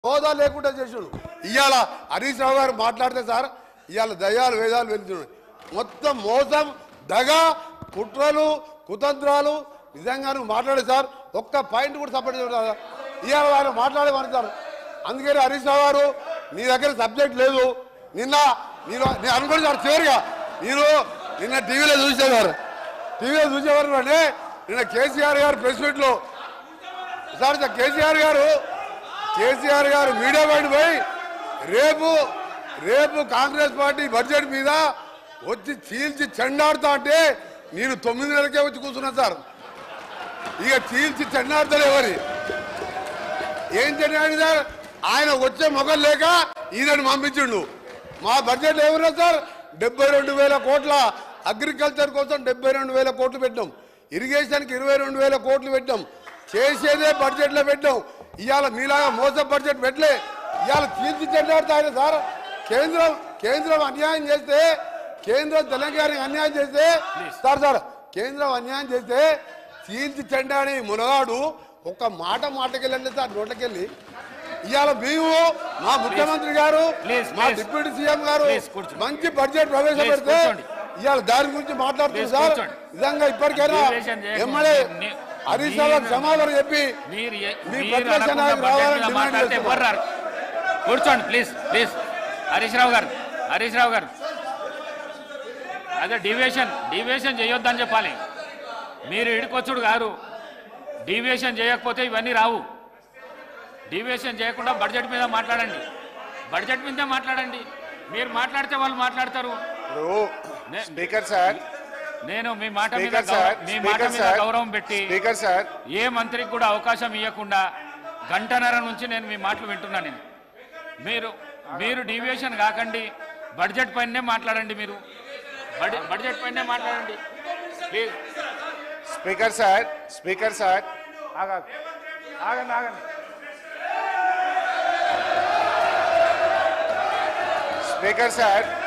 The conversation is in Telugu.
హోదా లేకుండా చేసాడు. ఇవాళ హరీష్ రావు గారు మాట్లాడితే సార్ ఇవాళ దయ్యాలు వేదాలు వెళ్తున్నాయి. మొత్తం మోసం, దగ, కుట్రలు, కుతంత్రాలు. నిజంగా నువ్వు మాట్లాడే సార్ ఒక్క పాయింట్ కూడా సపోర్ట్ చేయడం ఇవాళ వాళ్ళు మాట్లాడేవారు సార్. అందుకని హరీష్ రావు గారు నీ దగ్గర సబ్జెక్ట్ లేదు. నిన్న నేను అనుకోండి సార్, చివరిగా మీరు నిన్న టీవీలో చూసేవారు అంటే నిన్న కేసీఆర్ గారు ప్రెస్ మీట్లో సార్ కేసీఆర్ గారు మీడియా బయట పోయి రేపు కాంగ్రెస్ పార్టీ బడ్జెట్ మీద వచ్చి చీల్చి చెండాడుతా అంటే నేను 9 నెలలకే వచ్చి కూర్చున్నా సార్. ఇక చీల్చి చెండాడుతలేవని ఏం చెండాడు సార్? ఆయన వచ్చే మొగం లేక ఈయనను పంపించిండు. మా బడ్జెట్ ఏమన్నా సార్ 72,000 కోట్ల, అగ్రికల్చర్ కోసం 72,000 కోట్లు పెట్టాం, ఇరిగేషన్కి 22,000 కోట్లు పెట్టాం, చేసేదే బడ్జెట్లో పెట్టాం. ఇవాళ మీలాగా మోసం బడ్జెట్ పెట్టలే. ఇవాళ చీల్చి చెండాడుతా ఆయన సార్. కేంద్రం అన్యాయం చేస్తే, కేంద్రం తెలంగాణకి అన్యాయం చేస్తే సార్ కేంద్రం అన్యాయం చేస్తే చీల్చి చెండాడి మునగాడు ఒక్క మాటకెళ్ళండి సార్ నోట్లకెళ్ళి. ఇవాళ మేము మా ముఖ్యమంత్రి గారు, మా డిప్యూటీ సీఎం గారు మంచి బడ్జెట్ ప్రవేశపెడితే ఇవాళ దాని గురించి మాట్లాడుతుంది సార్. నిజంగా ఇప్పటికైనా ఎమ్మెల్యే హరీష్ రావు సమాధానం చెప్పి మీ ప్రతిపక్ష నాయకులు రావాలని డిమాండ్ చేస్తున్నారు. కూర్చోండి ప్లీజ్. హరీష్ రావు గారు అదే డివియేషన్ చేయొద్దని చెప్పాలి. మీరు ఇడికొచ్చుడు గారు, డివియేషన్ చేయకపోతే ఇవన్నీ రావు. డివియేషన్ చేయకుండా బడ్జెట్ మీద మాట్లాడండి. మీరు మాట్లాడితే వాళ్ళు మాట్లాడతారు. స్పీకర్ సార్, నేను మీ మాట మీద గౌరవం పెట్టి ఏ మంత్రికి కూడా అవకాశం ఇవ్వకుండా గంటన్నర నుంచి నేను మీ మాటలు వింటున్నాను. మీరు డివియేషన్ కాకండి, బడ్జెట్ పైనే మాట్లాడండి. మీరు బడ్జెట్ పైనే మాట్లాడండి ప్లీజ్. స్పీకర్ సార్ ఆగండి. Speaker sir